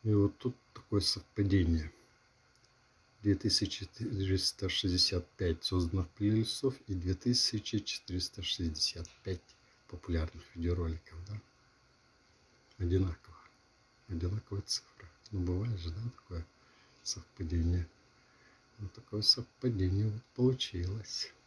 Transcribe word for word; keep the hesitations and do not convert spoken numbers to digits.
И вот тут такое совпадение. две тысячи четыреста шестьдесят пять созданных плейлистов и две тысячи четыреста шестьдесят пять популярных видеороликов, да? Одинаково. Одинаковая цифра. Ну, бывает же, да, такое совпадение. Вот такое совпадение вот получилось.